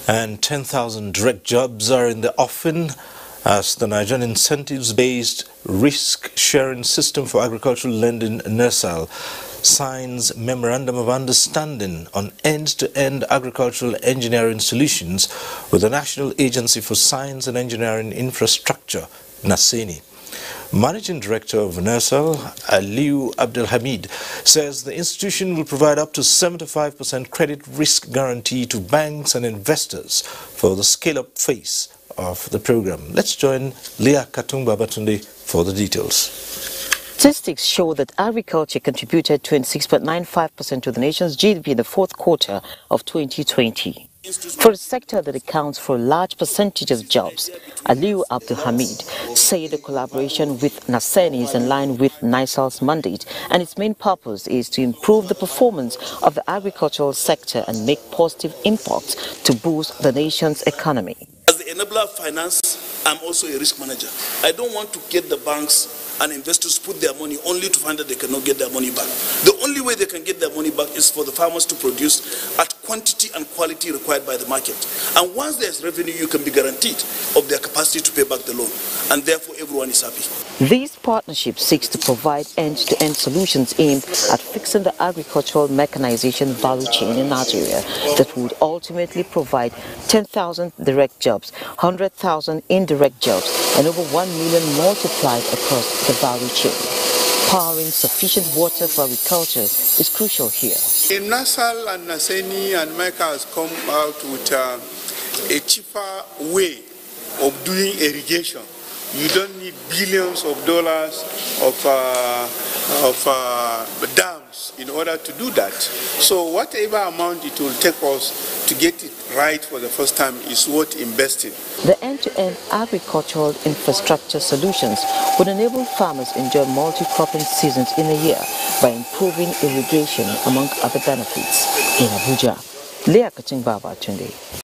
And 10,000 direct jobs are in the offing as the Nigerian incentives-based risk-sharing system for agricultural lending, NERSAL, signs Memorandum of Understanding on end-to-end agricultural engineering solutions with the National Agency for Science and Engineering Infrastructure, NASENI. Managing Director of NERSAL, Aliyu Abdelhamid, says the institution will provide up to 75% credit risk guarantee to banks and investors for the scale-up phase of the program. Let's join Leah Katung-Babatunde for the details. Statistics show that agriculture contributed 26.95% to the nation's GDP in the fourth quarter of 2020. For a sector that accounts for a large percentage of jobs, Aliyu Abdelhamid said the collaboration with NASENI is in line with NERSAL's mandate, and its main purpose is to improve the performance of the agricultural sector and make positive impacts to boost the nation's economy. As the enabler of finance, I'm also a risk manager. I don't want to get the banks and investors put their money only to find that they cannot get their money back. The only way they can get their money back is for the farmers to produce at quantity and quality required by the market. And once there's revenue, you can be guaranteed of their capacity to pay back the loan. And therefore, everyone is happy. This partnership seeks to provide end-to-end solutions aimed at fixing the agricultural mechanization value chain in Nigeria that would ultimately provide 10,000 direct jobs, 100,000 indirect jobs, and over 1 million multiplied across the value chain. Powering sufficient water for agriculture is crucial here. NERSAL and NASENI and MECA has come out with a cheaper way of doing irrigation. You don't need billions of dollars of dams in order to do that. So whatever amount it will take us to get it right for the first time is worth investing. The end-to-end agricultural infrastructure solutions would enable farmers to enjoy multi-cropping seasons in a year by improving irrigation, among other benefits. In Abuja, Leah Katung-Babatunde.